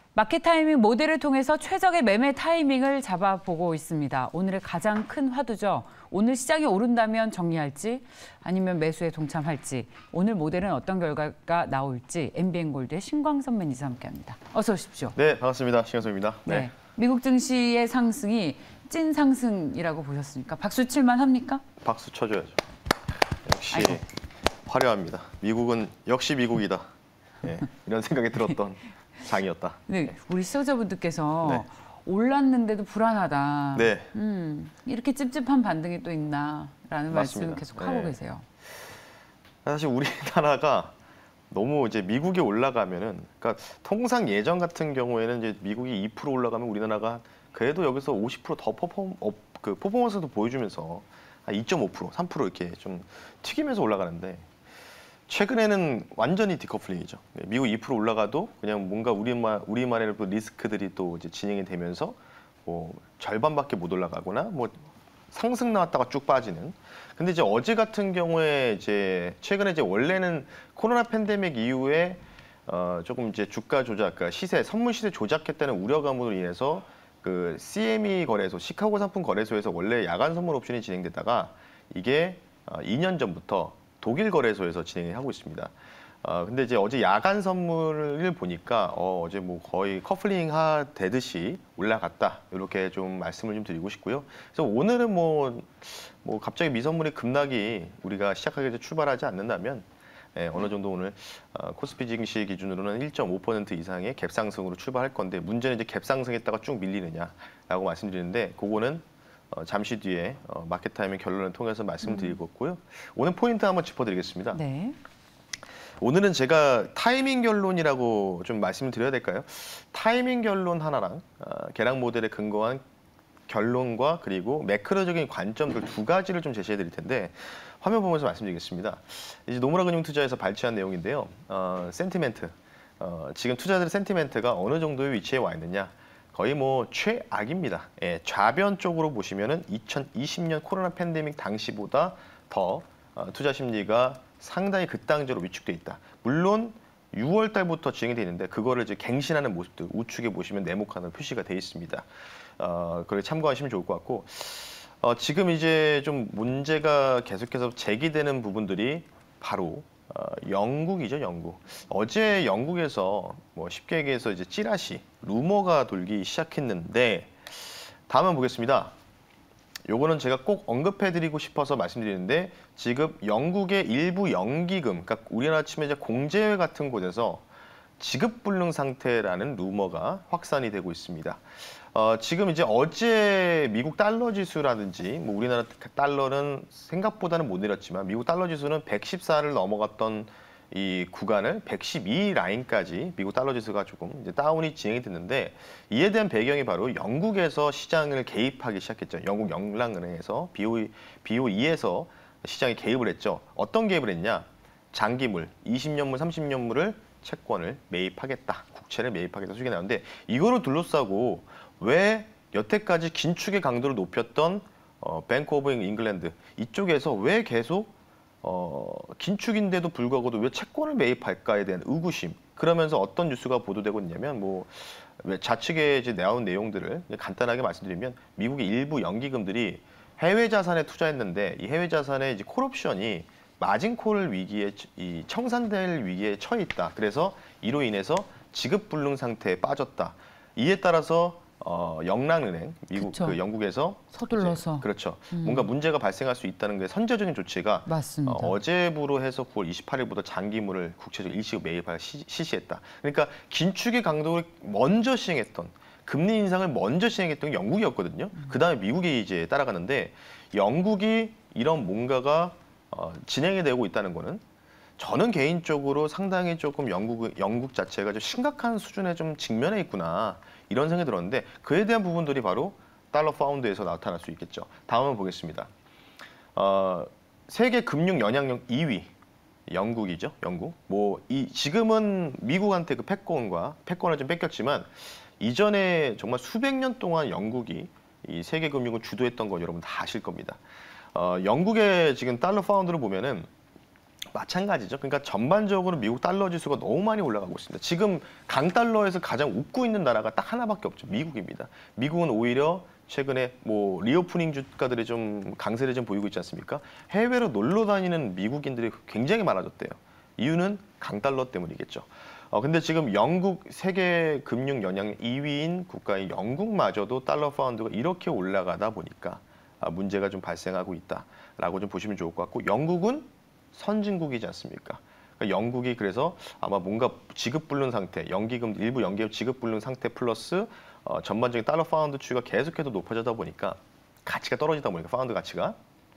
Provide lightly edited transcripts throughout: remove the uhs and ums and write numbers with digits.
마켓 타이밍 모델을 통해서 최적의 매매 타이밍을 잡아보고 있습니다. 오늘의 가장 큰 화두죠. 오늘 시장이 오른다면 정리할지 아니면 매수에 동참할지, 오늘 모델은 어떤 결과가 나올지 MBN골드의 신광선 매니저 함께합니다. 어서 오십시오. 네, 반갑습니다. 신광선입니다. 네. 미국 증시의 상승이 찐 상승이라고 보셨습니까? 박수 칠만 합니까? 박수 쳐줘야죠. 역시 아이고. 화려합니다. 미국은 역시 미국이다. 네, 이런 생각이 들었던 장이었다. 네, 우리 시청자분들께서 네. 올랐는데도 불안하다. 네. 이렇게 찝찝한 반등이 또 있나라는 말씀 맞습니다. 계속 하고 네. 계세요. 사실 우리나라가 너무 이제 미국이 올라가면은, 그러니까 통상 예전 같은 경우에는 이제 미국이 2% 올라가면 우리나라가 그래도 여기서 50%더 퍼포먼스도 보여주면서 한 2.5%, 3% 이렇게 좀 튀기면서 올라가는데, 최근에는 완전히 디커플링이죠. 미국 2% 올라가도 그냥 뭔가 우리만의 리스크들이 또 이제 진행이 되면서 뭐 절반밖에 못 올라가거나 뭐 상승 나왔다가 쭉 빠지는. 근데 이제 어제 같은 경우에 이제 최근에 이제 원래는 코로나 팬데믹 이후에 조금 이제 주가 조작, 그러니까 선물 시세 조작했다는 우려감으로 인해서 그 CME 거래소, 시카고 상품 거래소에서 원래 야간 선물 옵션이 진행되다가 이게 2년 전부터 독일 거래소에서 진행을 하고 있습니다. 근데 이제 어제 야간 선물을 보니까 어제 뭐 거의 커플링 되듯이 올라갔다, 이렇게 좀 말씀을 좀 드리고 싶고요. 그래서 오늘은 뭐 갑자기 미선물이 급락이 우리가 시작하기 전에 출발하지 않는다면 어느 정도 오늘 코스피 증시 기준으로는 1.5% 이상의 갭상승으로 출발할 건데, 문제는 이제 갭상승했다가 쭉 밀리느냐라고 말씀드리는데, 그거는 잠시 뒤에 마켓 타이밍 결론을 통해서 말씀드리겠고요. 오늘 포인트 한번 짚어드리겠습니다. 네. 오늘은 제가 타이밍 결론이라고 좀 말씀을 드려야 될까요? 타이밍 결론 하나랑 개량 모델에 근거한 결론과 그리고 매크로적인 관점들 두 가지를 좀 제시해 드릴 텐데, 화면 보면서 말씀드리겠습니다. 이제 노무라 금융투자에서 발췌한 내용인데요. 센티멘트. 지금 투자들의 센티멘트가 어느 정도의 위치에 와 있느냐. 거의 뭐 최악입니다. 예, 좌변 쪽으로 보시면은 2020년 코로나 팬데믹 당시보다 더 투자 심리가 상당히 극단적으로 위축돼 있다. 물론 6월 달부터 진행이 돼 있는데 그거를 이제 갱신하는 모습들 우측에 보시면 네모칸으로 표시가 돼 있습니다. 그걸 참고하시면 좋을 것 같고, 지금 이제 좀 문제가 계속해서 제기되는 부분들이 바로 영국이죠, 영국. 어제 영국에서 뭐 쉽게 얘기해서 이제 찌라시, 루머가 돌기 시작했는데, 다음은 보겠습니다. 요거는 제가 꼭 언급해드리고 싶어서 말씀드리는데, 지금 영국의 일부 연기금, 그러니까 우리나라 치면 이제 공제회 같은 곳에서 지급불능 상태라는 루머가 확산이 되고 있습니다. 지금 이제 어제 미국 달러 지수라든지, 뭐 우리나라 달러는 생각보다는 못 내렸지만 미국 달러 지수는 114를 넘어갔던 이 구간을 112 라인까지 미국 달러 지수가 조금 이제 다운이 진행이 됐는데, 이에 대한 배경이 바로 영국에서 시장을 개입하기 시작했죠. 영국 영랑은행에서 BOE에서 시장에 개입을 했죠. 어떤 개입을 했냐? 장기물, 20년물, 30년물을 채권을 매입하겠다, 국채를 매입하겠다 소식이 나오는데, 이거를 둘러싸고 왜 여태까지 긴축의 강도를 높였던 뱅크 오브 잉글랜드 이쪽에서 왜 계속 긴축인데도 불구하고도 왜 채권을 매입할까에 대한 의구심, 그러면서 어떤 뉴스가 보도되고 있냐면, 뭐 좌측에 이제 나온 내용들을 간단하게 말씀드리면, 미국의 일부 연기금들이 해외 자산에 투자했는데 이 해외 자산의 이제 콜옵션이 마진콜 위기에 청산될 위기에 처해 있다. 그래서 이로 인해서 지급불능 상태에 빠졌다. 이에 따라서 영랑은행, 미국 그 영국에서 서둘러서 이제, 그렇죠. 뭔가 문제가 발생할 수 있다는 게 선제적인 조치가 맞습니다. 어제부로 해서 9월 28일부터 장기물을 국채적 일시금 매입할 시시했다. 그러니까 긴축의 강도를 먼저 시행했던, 금리 인상을 먼저 시행했던 게 영국이었거든요. 그다음에 미국이 이제 따라가는데, 영국이 이런 뭔가가 진행이 되고 있다는 거는, 저는 개인적으로 상당히 조금 영국 자체가 좀 심각한 수준에 좀 직면해 있구나, 이런 생각이 들었는데, 그에 대한 부분들이 바로 달러 파운드에서 나타날 수 있겠죠. 다음은 보겠습니다. 세계 금융 영향력 2위 영국이죠. 영국. 지금은 미국한테 그 패권을 좀 뺏겼지만, 이전에 정말 수백 년 동안 영국이 이 세계 금융을 주도했던 거 여러분 다 아실 겁니다. 영국의 지금 달러 파운드를 보면은 마찬가지죠. 그러니까 전반적으로 미국 달러 지수가 너무 많이 올라가고 있습니다. 지금 강달러에서 가장 웃고 있는 나라가 딱 하나밖에 없죠. 미국입니다. 미국은 오히려 최근에 뭐 리오프닝 주가들이 좀 강세를 좀 보이고 있지 않습니까? 해외로 놀러 다니는 미국인들이 굉장히 많아졌대요. 이유는 강달러 때문이겠죠. 근데 지금 영국 세계 금융 영향 2위인 국가인 영국마저도 달러 파운드가 이렇게 올라가다 보니까 문제가 좀 발생하고 있다라고 좀 보시면 좋을 것 같고, 영국은 선진국이지 않습니까? 그러니까 영국이 그래서 아마 뭔가 지급 불능 상태, 연기금 일부 연기금 지급 불능 상태 플러스 전반적인 달러 파운드 추이가 계속해서 높아지다 보니까 가치가 떨어지다 보니까 파운드 가치가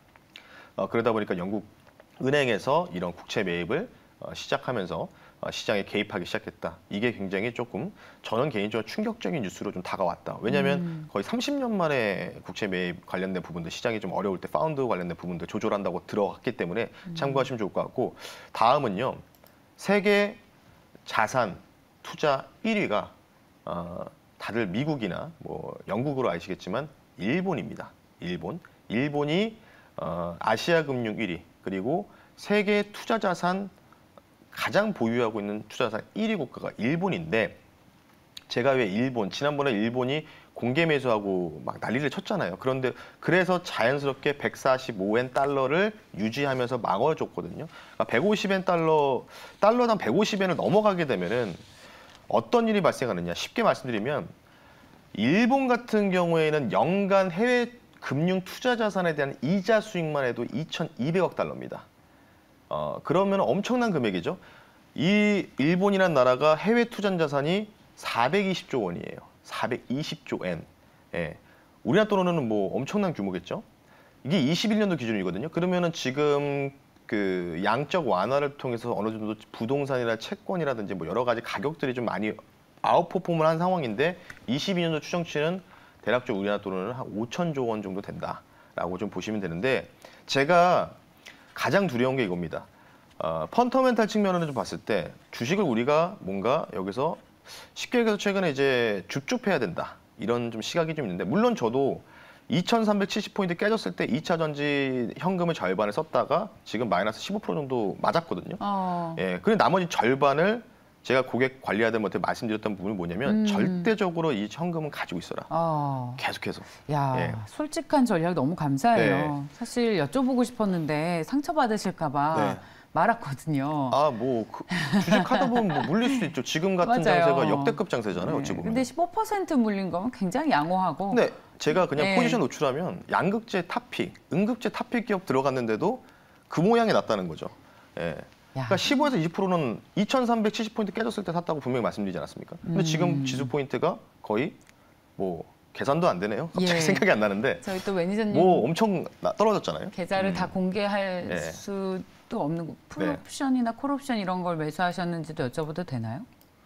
그러다 보니까 영국 은행에서 이런 국채 매입을 시작하면서 시장에 개입하기 시작했다. 이게 굉장히 조금 저는 개인적으로 충격적인 뉴스로 좀 다가왔다. 왜냐하면 거의 30년 만에 국채 매입 관련된 부분들, 시장이 좀 어려울 때 파운드 관련된 부분들 조절한다고 들어갔기 때문에 참고하시면 좋을 것 같고, 다음은요. 세계 자산 투자 1위가 다들 미국이나 뭐 영국으로 아시겠지만 일본입니다. 일본이 아시아 금융 1위, 그리고 세계 투자 자산 가장 보유하고 있는 투자자산 1위 국가가 일본인데, 제가 왜 지난번에 일본이 공개 매수하고 막 난리를 쳤잖아요. 그런데 그래서 자연스럽게 145엔 달러를 유지하면서 막아줬거든요. 그러니까 150엔 달러당 150엔을 넘어가게 되면은 어떤 일이 발생하느냐. 쉽게 말씀드리면 일본 같은 경우에는 연간 해외 금융 투자 자산에 대한 이자 수익만 해도 2,200억 달러입니다. 그러면 엄청난 금액이죠. 이 일본이라는 나라가 해외 투자 자산이 420조 원이에요. 420조 엔. 예. 우리나라 돈으로는 뭐 엄청난 규모겠죠. 이게 21년도 기준이거든요. 그러면은 지금 그 양적 완화를 통해서 어느 정도 부동산이나 채권이라든지 뭐 여러 가지 가격들이 좀 많이 아웃퍼폼을 한 상황인데, 22년도 추정치는 대략적으로 우리나라 돈으로는 한 5천조 원 정도 된다라고 좀 보시면 되는데, 제가 가장 두려운 게 이겁니다. 펀더멘탈 측면으로 좀 봤을 때 주식을 우리가 뭔가 여기서 쉽게 얘기해서 최근에 이제 줍줍해야 된다, 이런 좀 시각이 좀 있는데, 물론 저도 2,370포인트 깨졌을 때 2차 전지 현금의 절반을 썼다가 지금 마이너스 15% 정도 맞았거든요. 예, 그리고 나머지 절반을 제가 고객 관리하다 못해 말씀드렸던 부분이 뭐냐면 절대적으로 이 현금은 가지고 있어라. 계속해서. 야, 예. 솔직한 전략 너무 감사해요. 네. 사실 여쭤보고 싶었는데 상처받으실까 봐 네. 말았거든요. 주식하다 보면 뭐 물릴 수도 있죠. 지금 같은 맞아요. 장세가 역대급 장세잖아요. 어찌 네. 보면. 근데 15% 물린 거면 굉장히 양호하고. 근데 제가 그냥 네. 포지션 노출하면 양극재 탑픽, 음극재 탑픽 기업 들어갔는데도 그 모양이 났다는 거죠. 예. 그러니까 15에서 20%는 2,370포인트 깨졌을 때 샀다고 분명히 말씀드리지 않았습니까? 근데 지금 지수 포인트가 거의 뭐 계산도 안 되네요. 갑자기 예. 생각이 안 나는데 저희 또 매니저님 뭐 엄청 떨어졌잖아요. 계좌를 다 공개할 네. 수도 없는 거. 풀옵션이나 콜옵션 이런 걸 매수하셨는지도 여쭤봐도 되나요?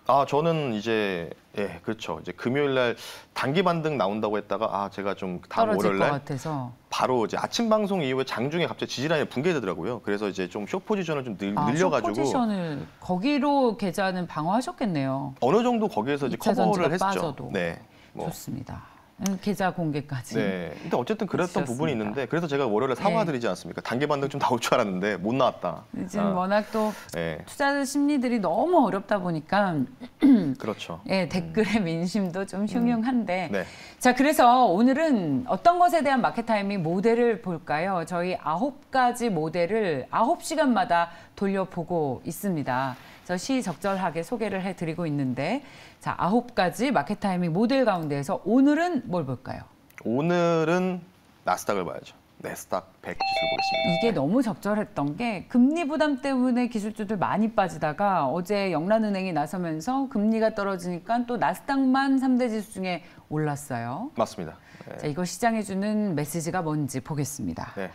저는 이제 그렇죠. 이제 금요일 날 단기 반등 나온다고 했다가 제가 좀 다음 떨어질 월요일 것 날 같아서. 바로 이제 아침 방송 이후에 장중에 갑자기 지지라인이 붕괴되더라고요. 그래서 이제 좀 숏 포지션을 좀 늘려가지고 포지션을 거기로 계좌는 방어하셨겠네요. 어느 정도 거기에서 이제 커버를 했죠. 빠져도. 네. 뭐. 좋습니다. 계좌 공개까지. 네. 근데 어쨌든 그랬던 해주셨습니다. 부분이 있는데, 그래서 제가 월요일에 사과드리지 않았습니까? 단기 반등 좀 나올 줄 알았는데 못 나왔다. 지금 워낙 또 네. 투자 심리들이 너무 어렵다 보니까 그렇죠. 댓글의 민심도 좀 흉흉한데. 네. 자, 그래서 오늘은 어떤 것에 대한 마켓 타이밍 모델을 볼까요? 저희 9가지 모델을 9시간마다 돌려보고 있습니다. 그래서 시적절하게 소개를 해드리고 있는데, 자, 9가지 마켓 타이밍 모델 가운데에서 오늘은 뭘 볼까요? 오늘은 나스닥을 봐야죠. 나스닥 100 지수를 보겠습니다. 이게 너무 적절했던 게 금리 부담 때문에 기술주들 많이 빠지다가 어제 영란은행이 나서면서 금리가 떨어지니까 또 나스닥만 3대 지수 중에 올랐어요. 맞습니다. 네. 자, 이거 시장에 주는 메시지가 뭔지 보겠습니다. 네.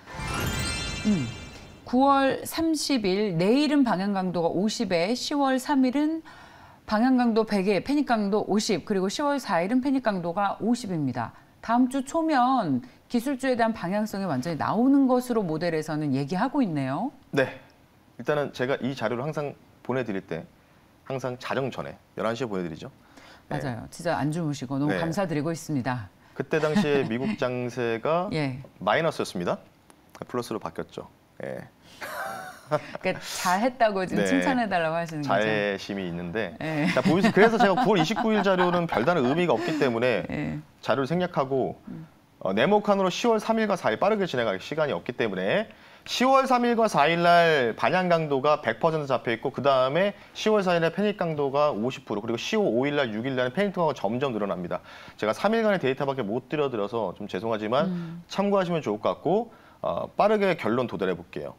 9월 30일 내일은 방향 강도가 50에 10월 3일은 방향 강도 100에 패닉 강도 50, 그리고 10월 4일은 패닉 강도가 50입니다. 다음 주 초면 기술주에 대한 방향성이 완전히 나오는 것으로 모델에서는 얘기하고 있네요. 네. 일단은 제가 이 자료를 항상 보내드릴 때 항상 자정 전에 11시에 보내드리죠. 네. 맞아요. 진짜 안 주무시고 너무 네. 감사드리고 있습니다. 그때 당시에 미국 장세가 예. 마이너스였습니다. 플러스로 바뀌었죠. 예. 그러니까 잘했다고 지금 네. 칭찬해달라고 하시는 거죠. 자애심이 있는데. 네. 자, 보이세요? 그래서 제가 9월 29일 자료는 별다른 의미가 없기 때문에 네. 자료를 생략하고 네모칸으로 10월 3일과 4일 빠르게 진행할 시간이 없기 때문에 10월 3일과 4일 날 반향 강도가 100% 잡혀 있고 그다음에 10월 4일 날 패닉 강도가 50% 그리고 10월 5일 날 6일 날은 패닉 강도가 점점 늘어납니다. 제가 3일간의 데이터밖에 못 드려서 좀 죄송하지만 참고하시면 좋을 것 같고 빠르게 결론 도달해 볼게요.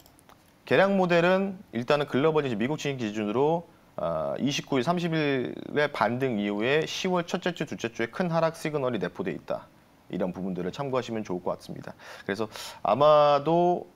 계량 모델은 일단은 글로벌 미국 지진 기준으로 29일, 30일의 반등 이후에 10월 첫째 주, 둘째 주에 큰 하락 시그널이 내포돼 있다. 이런 부분들을 참고하시면 좋을 것 같습니다. 그래서 아마도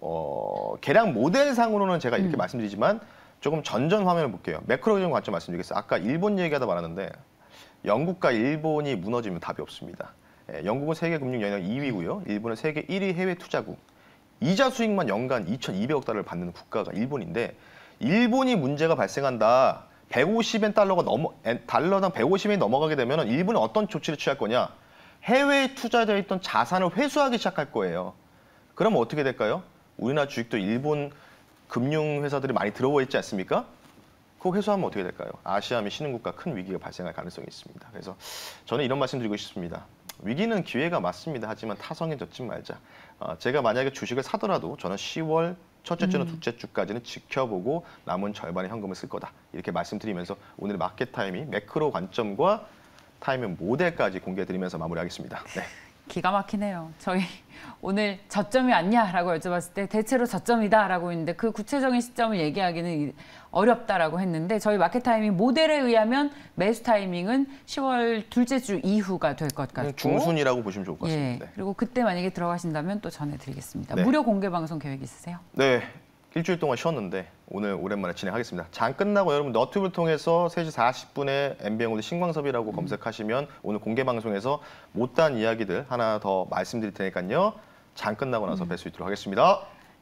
계량 모델상으로는 제가 이렇게 말씀드리지만 조금 전전 화면을 볼게요. 매크로적인 관점 말씀드리겠습니다. 아까 일본 얘기하다 말았는데 영국과 일본이 무너지면 답이 없습니다. 영국은 세계 금융 영역 2위고요. 일본은 세계 1위 해외 투자국. 이자 수익만 연간 2,200억 달러를 받는 국가가 일본인데 일본이 문제가 발생한다. 150엔 달러당 150엔이 넘어가게 되면 일본이 어떤 조치를 취할 거냐? 해외에 투자되어 있던 자산을 회수하기 시작할 거예요. 그러면 어떻게 될까요? 우리나라 주식도 일본 금융회사들이 많이 들어와 있지 않습니까? 그거 회수하면 어떻게 될까요? 아시아 및 신흥국가 큰 위기가 발생할 가능성이 있습니다. 그래서 저는 이런 말씀 드리고 싶습니다. 위기는 기회가 맞습니다. 하지만 타성에 젖지 말자. 제가 만약에 주식을 사더라도 저는 10월 첫째 주나 둘째 주까지는 지켜보고 남은 절반의 현금을 쓸 거다. 이렇게 말씀드리면서 오늘 마켓 타이밍 매크로 관점과 타이밍 모델까지 공개해드리면서 마무리하겠습니다. 네. 기가 막히네요. 저희 오늘 저점이 왔냐라고 여쭤봤을 때 대체로 저점이다라고 했는데 그 구체적인 시점을 얘기하기는 어렵다라고 했는데 저희 마켓 타이밍 모델에 의하면 매수 타이밍은 10월 둘째 주 이후가 될 것 같고 중순이라고 보시면 좋을 것 같습니다. 예, 네. 그리고 그때 만약에 들어가신다면 또 전해드리겠습니다. 네. 무료 공개 방송 계획 있으세요? 네. 일주일 동안 쉬었는데 오늘 오랜만에 진행하겠습니다. 장 끝나고 여러분 너튜브를 통해서 3시 40분에 MBN골드 신광섭이라고 검색하시면 오늘 공개 방송에서 못다한 이야기들 하나 더 말씀드릴 테니까요. 장 끝나고 나서 뵐 수 있도록 하겠습니다.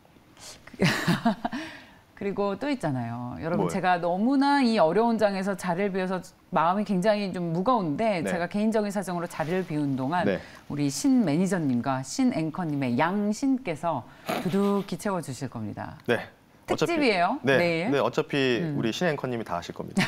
그리고 또 있잖아요. 여러분 뭐요? 제가 너무나 이 어려운 장에서 자리를 비워서 마음이 굉장히 좀 무거운데 네. 제가 개인적인 사정으로 자리를 비운 동안 네. 우리 신 매니저님과 신 앵커님의 양신께서 두둑히 채워주실 겁니다. 네. 특집이에요. 네. 내일. 네, 어차피 우리 신 앵커님이 다 하실 겁니다.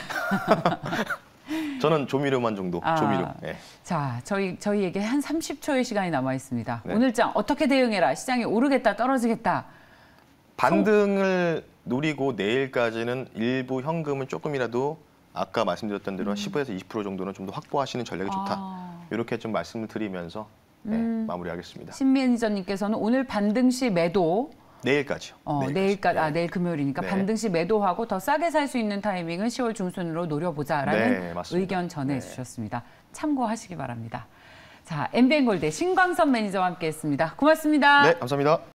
저는 조미료만 정도. 조미료. 네. 자, 저희에게 한 30초의 시간이 남아 있습니다. 네. 오늘 장 어떻게 대응해라. 시장이 오르겠다, 떨어지겠다. 반등을 노리고 내일까지는 일부 현금은 조금이라도 아까 말씀드렸던 대로 15에서 20% 정도는 좀 더 확보하시는 전략이 좋다. 이렇게 좀 말씀을 드리면서 네, 마무리하겠습니다. 신 매니저님께서는 오늘 반등 시 매도. 내일까지요. 내일까지. 네. 내일 금요일이니까 네. 반등 시 매도하고 더 싸게 살 수 있는 타이밍은 10월 중순으로 노려보자라는 네, 맞습니다. 의견 전해주셨습니다. 참고하시기 바랍니다. 자, MBN골드 신광섭 매니저와 함께했습니다. 고맙습니다. 네, 감사합니다.